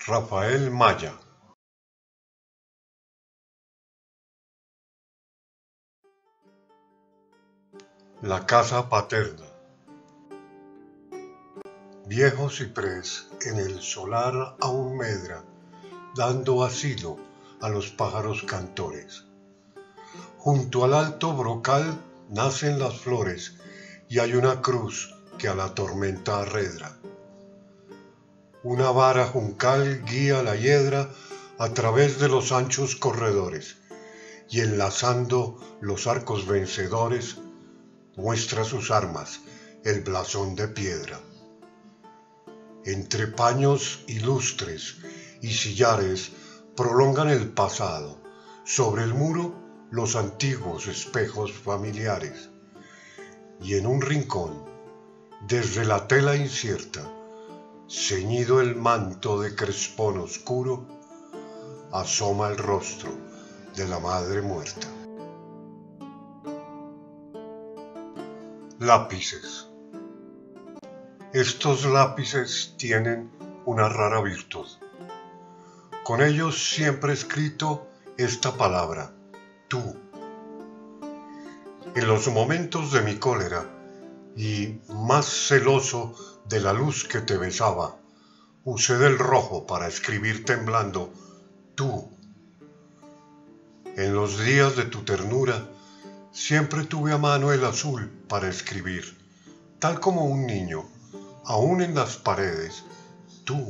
Rafael Maya. La casa paterna. Viejo ciprés en el solar aún medra, dando asilo a los pájaros cantores. Junto al alto brocal nacen las flores y hay una cruz que a la tormenta arredra. Una vara juncal guía la hiedra a través de los anchos corredores y enlazando los arcos vencedores muestra sus armas, el blasón de piedra. Entre paños ilustres y sillares prolongan el pasado, sobre el muro los antiguos espejos familiares, y en un rincón, desde la tela incierta, ceñido el manto de crespón oscuro, asoma el rostro de la madre muerta. Lápices. Estos lápices tienen una rara virtud. Con ellos siempre he escrito esta palabra, tú. En los momentos de mi cólera y más celoso de la luz que te besaba, usé del rojo para escribir temblando, tú. En los días de tu ternura, siempre tuve a mano el azul para escribir, tal como un niño, aún en las paredes, tú.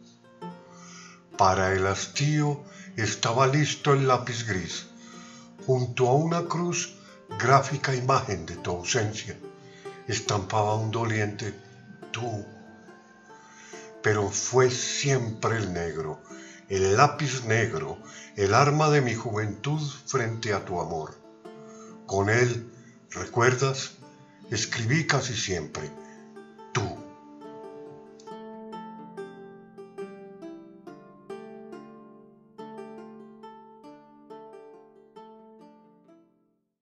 Para el hastío estaba listo el lápiz gris, junto a una cruz gráfica imagen de tu ausencia, estampaba un doliente tú. Pero fue siempre el negro, el lápiz negro, el arma de mi juventud frente a tu amor. Con él, ¿recuerdas? Escribí casi siempre,